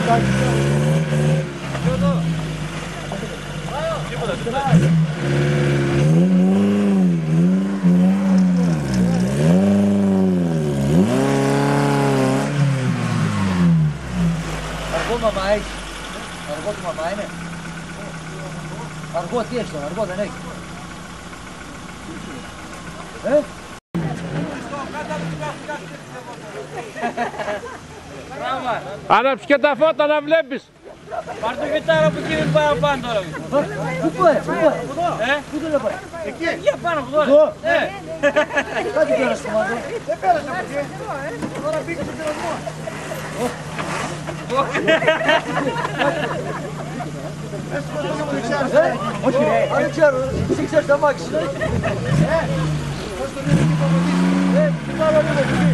Αργό μαμά έχει. Αργό του μαμά είναι. Αργό τι έχει τον αργό δεν έχει. Άναψε και τα φώτα να βλέπεις. Πάρ' το κιτάρο που κύριε πάνω τώρα. Πού πάει, πού πάει. Πού το πάει. Εκεί πάνω από τώρα. Κάτι πέρασε το μάτι. Δεν πέρασε από εκεί. Τώρα μπήκε στο πειρασμό. Όχι ρε, δεν ξέρω, εσύ ξέρεις τα μάξι. Κοιτάω λίγο εκεί.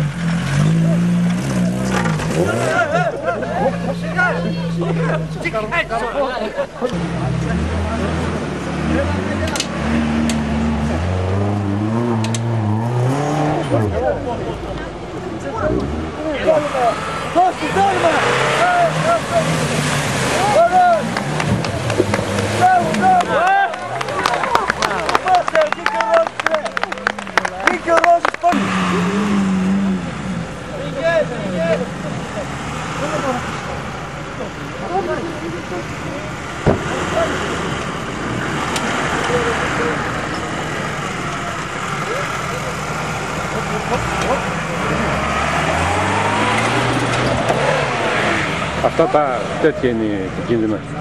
Δώστε τέρμα! Αυτά τα τέτοια είναι το κίνδυνα.